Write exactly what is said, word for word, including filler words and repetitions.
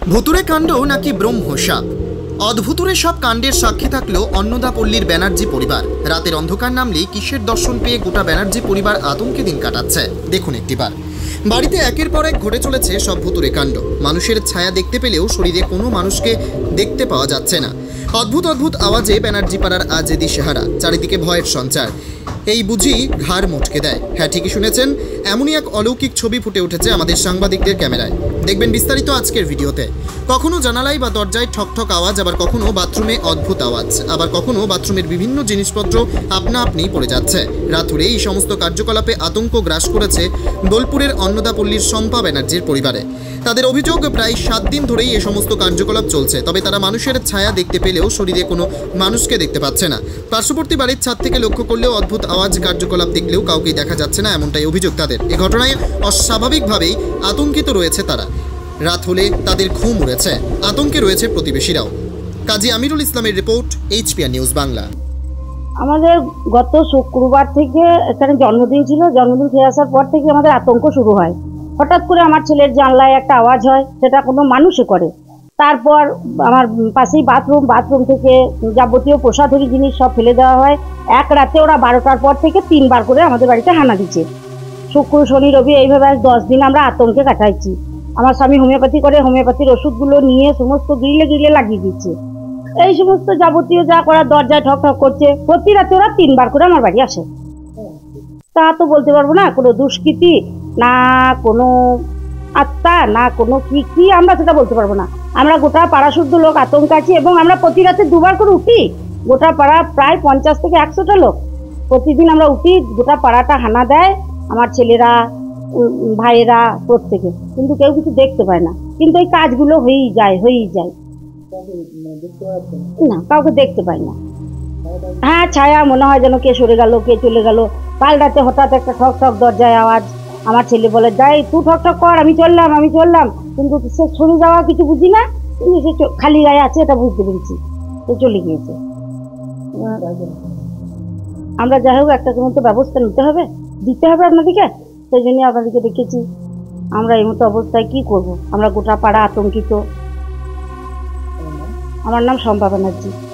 ভুতুরে কাণ্ড নাকি ব্রহ্মসাপ? অদ্ভুতুরে সব কাণ্ডের সাক্ষী থাকলেও অন্নদাপল্লীর ব্যানার্জি পরিবার রাতের অন্ধকার নামলেই কিসের দর্শন পেয়ে গোটা ব্যানার্জি পরিবার আতঙ্কে দিন কাটাচ্ছে। দেখুন একটিবার। বাড়িতে একের পর এক ঘটে চলেছে সব ভুতুরে কাণ্ড। মানুষের ছায়া দেখতে পেলেও শরীরে কোনো মানুষকে দেখতে পাওয়া যাচ্ছে না। অদ্ভুত অদ্ভুত আওয়াজে ব্যানার্জি পাড়ার আজ দিশেহারা, চারিদিকে ভয়ের সঞ্চার। এই বুঝি ঘাড় মুটকে দেয়। হ্যাঁ, ঠিকই শুনেছেন, এমনই এক অলৌকিক ছবি ফুটে উঠেছে আমাদের সাংবাদিকদের ক্যামেরায়। দেখবেন বিস্তারিত আজকের ভিডিওতে। কখনো জানালায় বা দরজায় ঠকঠক আওয়াজ, আবার কখনো বাথরুমে অদ্ভুত আওয়াজ, আবার কখনো বাথরুমের বিভিন্ন জিনিসপত্র আপনা আপনি পড়ে যাচ্ছে। রাতুরে এই সমস্ত কার্যকলাপে আতঙ্ক গ্রাস করেছে বোলপুরের অন্নদাপল্লীর শম্পা ব্যানার্জির পরিবারে। তাদের অভিযোগ, প্রায় সাত দিন ধরেই এই সমস্ত কার্যকলাপ চলছে, তবে তারা মানুষের ছায়া দেখতে পেলেও শরীরে কোনো মানুষকে দেখতে পাচ্ছে না। পার্শ্ববর্তী বাড়ির ছাদ থেকে লক্ষ্য করলেও অদ্ভুত আওয়াজ, কার্যকলাপ দেখলেও কাউকেই দেখা যাচ্ছে না, এমনটাই অভিযোগ তাদের। এ ঘটনায় অস্বাভাবিকভাবেই আতঙ্কিত রয়েছে তারা। রাত হলে তাদের ঘুম উড়েছে, আতঙ্কে রয়েছে প্রতিবেশীরাও। কাজী আমিরুল ইসলামের রিপোর্ট, এইচপিআর নিউজ বাংলা। আমাদের গত শুক্রবার থেকে এখানে জন্মদিন ছিল, জন্মদিন খেয়ে আসার পর থেকে আমাদের আতঙ্ক শুরু হয়। হঠাৎ করে আমার ছেলের জানলায় একটা আওয়াজ হয়, সেটা কোনো মানুষে করে। তারপর আমার পাশেই বাথরুম, বাথরুম থেকে যাবতীয় প্রসাধনী জিনিস সব ফেলে দেওয়া হয়। এক রাতে ওরা বারোটার পর থেকে তিনবার করে আমাদের বাড়িতে হানা দিচ্ছে। শুক্র, শনি, রবি, এইভাবে আজ দশ দিন আমরা আতঙ্কে কাটাইছি। আমার স্বামী হোমিওপ্যাথি করে, হোমিওপ্যাথির ওষুধগুলো নিয়ে সমস্ত গিলে গিলে লাগিয়ে দিচ্ছে। এই সমস্ত যাবতীয় যা করার, দরজায় ঠক ঠক করছে। প্রতি রাতে ওরা তিনবার করে আমার বাড়ি আসে। তা তো বলতে পারবো না কোনো দুষ্কৃতি, না কোনো আত্মা, না কোনো কি কি আমরা সেটা বলতে পারবো না। আমরা গোটা পাড়া শুদ্ধ লোক আতঙ্ক আছি, এবং আমরা প্রতি রাতে দুবার করে উঠি। গোটা পাড়া প্রায় পঞ্চাশ থেকে একশোটা লোক প্রতিদিন আমরা উঠি। গোটা পাড়াটা হানা দেয়, আমার ছেলেরা, ভাইয়েরা, প্রত্যেকে, কিন্তু কেউ কিছু দেখতে পায় না। কিন্তু এই কাজগুলো হয়েই যায় হয়েই যায় না, কাউকে দেখতে পাই না। হ্যাঁ, ছায়া মনে হয় যেন কে সরে গেল, কে চলে গেল। কাল রাতে হঠাৎ একটা ঠক ঠক দরজায় আওয়াজ। আমার ছেলে বলে, যাই তুই ঠক ঠক কর, আমি চললাম আমি চললাম কিন্তু সে সরে যাওয়া কিছু বুঝি না, কিন্তু সে খালি গায়ে আছে এটা বুঝতে পেরেছি, সে চলে গিয়েছে। আমরা যাই হোক একটা কোনো তো ব্যবস্থা নিতে হবে, দিতে হবে আপনাদেরকে, সেই জন্যই আপনাদেরকে দেখেছি। আমরা এই মতো অবস্থায় কি করব? আমরা গোটা পাড়া আতঙ্কিত। আমার নাম শম্পা ব্যানার্জি।